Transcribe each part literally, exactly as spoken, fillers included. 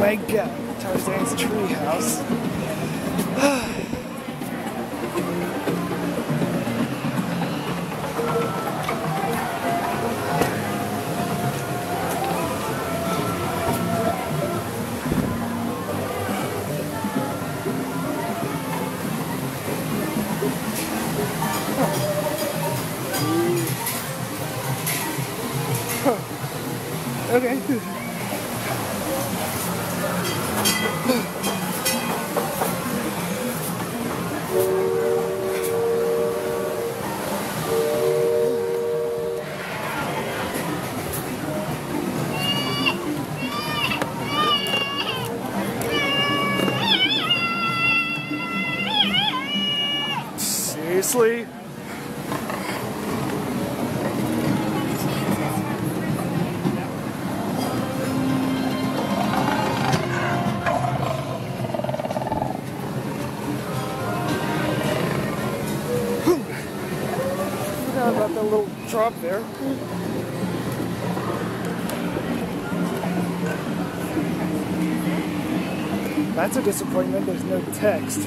my god, Tarzan's treehouse. Okay. Seriously? Forgot about that little drop there. That's a disappointment, there's no text.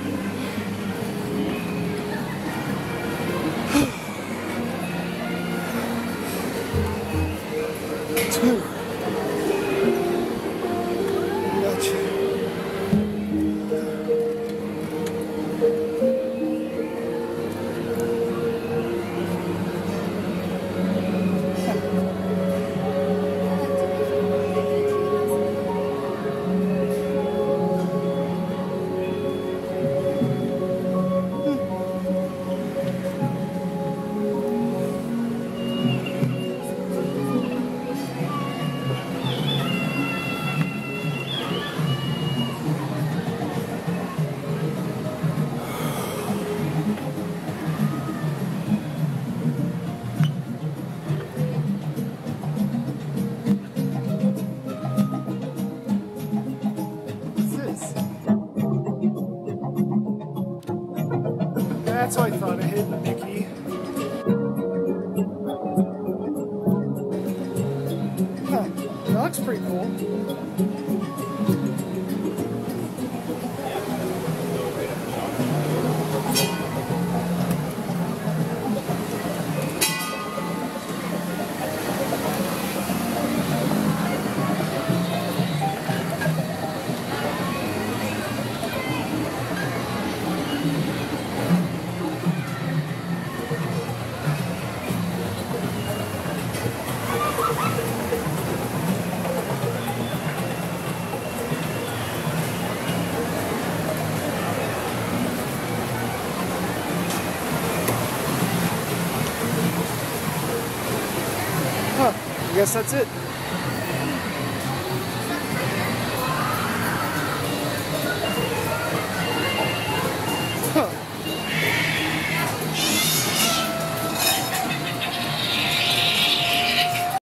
Two. Gotcha. That's what I thought, a hidden Mickey. Huh, that looks pretty cool. Huh, I guess that's it.